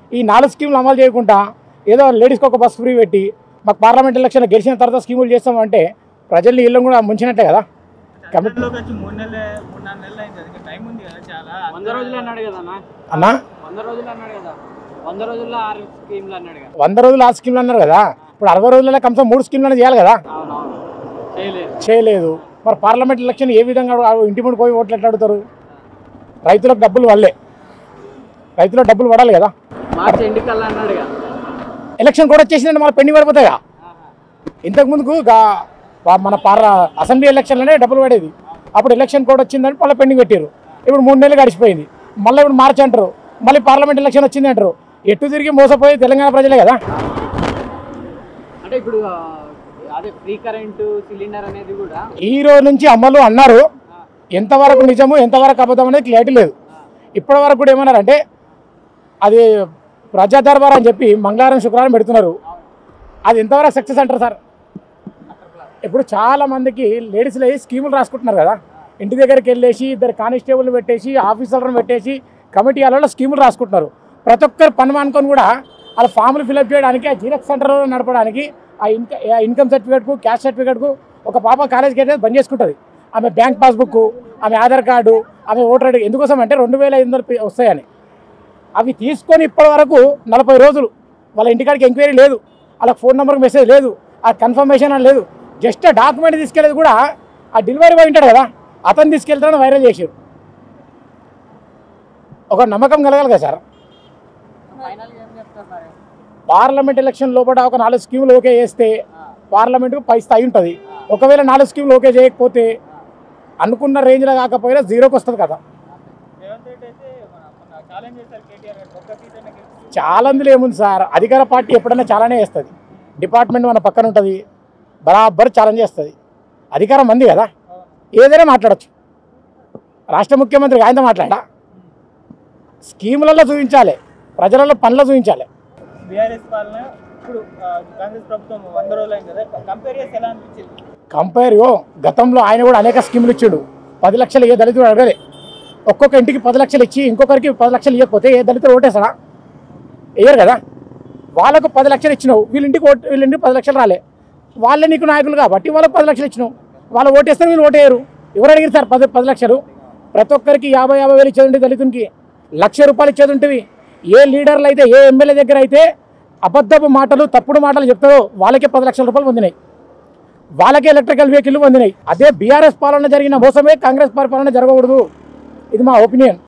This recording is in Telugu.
ఈ 4 స్కీములు అమలు చేయకుండా ఏదో లేడీస్కి ఒక బస్ ఫ్రీ పెట్టి మాకు పార్లమెంట్ ఎలక్షన్ గెలిచిన తర్వాత స్కీములు చేస్తామంటే ప్రజల్ని ఇల్లు కూడా ముంచినట్టే కదా. అన్నా 100 రోజులు 6 స్కీమ్లు అన్నారు కదా. ఇప్పుడు 60 రోజులలో కనీసం 3 స్కీమ్లు చేయాలి కదా, చేయలేదు. మరి పార్లమెంట్ ఎలక్షన్ ఏ విధంగా ఇంటి ముందు పోయి ఓట్లు ఎట్లా అడుగుతారు? రైతులకు డబ్బులు వల్లే, రైతులకు డబ్బులు పడాలి కదా. ఎలక్షన్ కూడా వచ్చేసిందంటే మళ్ళీ పెండింగ్ పడిపోతాయిగా. ఇంతకుముందుకు మన అసెంబ్లీ ఎలక్షన్లోనే డబ్బులు పడేది, అప్పుడు ఎలక్షన్ కోడ్ వచ్చిందని మళ్ళీ పెండింగ్ పెట్టారు. ఇప్పుడు 3 నెలలు గడిచిపోయింది, మళ్ళీ ఇప్పుడు మార్చి అంటారు, మళ్ళీ పార్లమెంట్ ఎలక్షన్ వచ్చింది అంటారు. ఎటు తిరిగి మోసపోయి తెలంగాణ ప్రజలే కదా. అంటే ఇప్పుడు అదే ఫ్రీ కరెంటు సిలిండర్ అనేది కూడా ఈ రోజు నుంచి అమలు అన్నారు. ఎంతవరకు నిజము ఎంతవరకు అబద్ధం అనేది క్లారిటీ లేదు. ఇప్పటి వరకు కూడా ఏమన్నారంటే అది ప్రజా దర్బార్ అని చెప్పి మంగళవారం శుక్రవారం పెడుతున్నారు. అది ఎంతవరకు సక్సెస్ అంటారు సార్? ఇప్పుడు చాలామందికి లేడీస్లో స్కీములు రాసుకుంటున్నారు కదా, ఇంటి దగ్గరికి వెళ్ళేసి 2 కానిస్టేబుల్ని పెట్టేసి ఆఫీసర్లను పెట్టేసి కమిటీ వాళ్ళలో స్కీములు రాసుకుంటున్నారు. ప్రతి ఒక్కరు పని మానుకొని కూడా వాళ్ళ ఫామ్లు ఫిల్అప్ చేయడానికి, ఆ జీరక్స్ సెంటర్లో నడపడానికి, ఆ ఇన్కమ్ సర్టిఫికేట్కు క్యాస్ట్ సర్టిఫికేట్కు ఒక పాప కాలేజ్కి అయితే బంద్ చేసుకుంటుంది. ఆమె బ్యాంక్ పాస్బుక్, ఆమె ఆధార్ కార్డు, ఆమె ఓటర్ ఐడి ఎందుకోసం అంటే 2500 వస్తాయని. అవి తీసుకొని ఇప్పటి వరకు 40 రోజులు వాళ్ళ ఇంటికాడికి ఎంక్వైరీ లేదు, వాళ్ళకి ఫోన్ నెంబర్కి మెసేజ్ లేదు, ఆ కన్ఫర్మేషన్ అని లేదు. జస్ట్ ఆ డాక్యుమెంట్ తీసుకెళ్ళేది కూడా ఆ డెలివరీ బాయ్ ఉంటాడు కదా, అతను తీసుకెళ్తాడని వైరల్ చేశారు. ఒక నమ్మకం కలగాలి కదా సార్. పార్లమెంట్ ఎలక్షన్ లోపల ఒక 4 స్కీములు ఓకే చేస్తే పార్లమెంట్కు పై స్థాయి ఉంటుంది. ఒకవేళ 4 స్కీములు ఓకే చేయకపోతే అనుకున్న రేంజ్లో కాకపోయినా జీరోకి వస్తుంది కదా. ఛాలెంజ్లు ఏముంది సార్, అధికార పార్టీ ఎప్పుడైనా చాలానే చేస్తుంది. డిపార్ట్మెంట్ మన పక్కన ఉంటుంది, బరాబర్ ఛాలెంజ్ చేస్తుంది. అధికారం మంది కదా, ఏదైనా మాట్లాడచ్చు. రాష్ట్ర ముఖ్యమంత్రి ఆయనతో మాట్లాడా, స్కీములలో చూపించాలి, ప్రజలలో పనులు చూపించాలి. కంపేర్ గతంలో ఆయన కూడా అనేక స్కీములు ఇచ్చాడు. 10 లక్షలు ఏ దళితుడు అడగలే. ఒక్కొక్క ఇంటికి 10 లక్షలు ఇచ్చి ఇంకొకరికి 10 లక్షలు ఇవ్వకపోతే ఏ దళితుడు ఓటేస్తాడా? వేయరు కదా. వాళ్ళకు 10 లక్షలు ఇచ్చినావు, వీళ్ళింటికి 10 లక్షలు రాలే, వాళ్ళే నీకు నాయకులు కాబట్టి వాళ్ళకు 10 లక్షలు ఇచ్చినావు, వాళ్ళు ఓటేస్తారు, వీళ్ళు ఓటేయరు. ఎవరు అడిగారు సార్ 10 లక్షలు? ప్రతి ఒక్కరికి 50 వేలు ఇచ్చేది దళితునికి, 1,00,000 రూపాయలు ఇచ్చేది ఉంటుంది. ఏ లీడర్లు అయితే ఏ ఎమ్మెల్యే దగ్గర అయితే అబద్ధపు మాటలు తప్పుడు మాటలు చెప్తారో వాళ్ళకే 10 లక్షల రూపాయలు పొందినాయి, వాళ్ళకే ఎలక్ట్రికల్ వెహికల్ పొందినాయి. అదే బీఆర్ఎస్ పాలన జరిగిన మోసమే కాంగ్రెస్ పరిపాలన జరగకూడదు. ఇది మా ఒపీనియన్.